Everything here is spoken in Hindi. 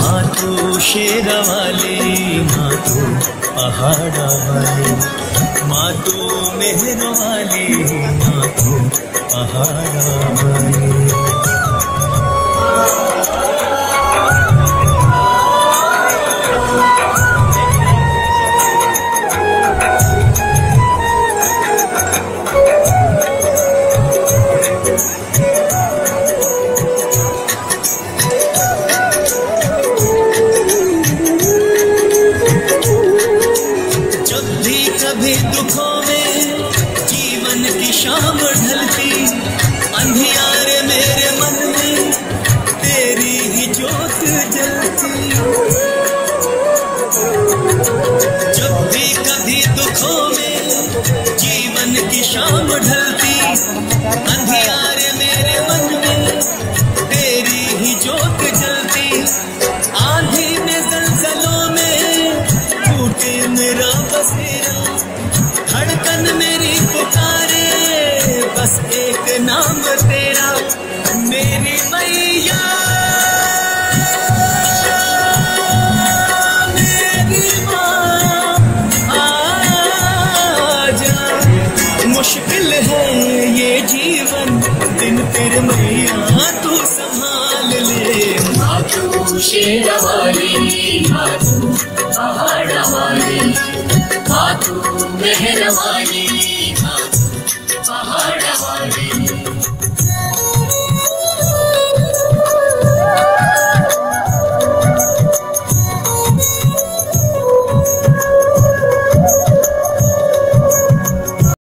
माँ तू शेर वाली, माँ तू पहाड़ा वाली, माँ तू मेहर वाली, माँ तू पहाड़ा वाली। कभी दुखों में जीवन की शाम ढलती, अंधियारे मेरे मन में तेरी ही ज्योत जलती। जब भी कभी दुखों में जीवन की शाम ढलती, अंधियारे मेरे मन में तेरी ही ज्योत जलती। आंधी में ज़लज़लों में टूटे मेरा बसेरा, धड़कन मेरी पुकारे बस एक नाम तेरा, मेरी मैया मेरी माँ आजा। मुश्किल है ये जीवन दिन फिर मैया तू संभाल ले। माँ तू शेर वाली, माँ तू पहाड़ वाली, माँ तू मेहर वाली।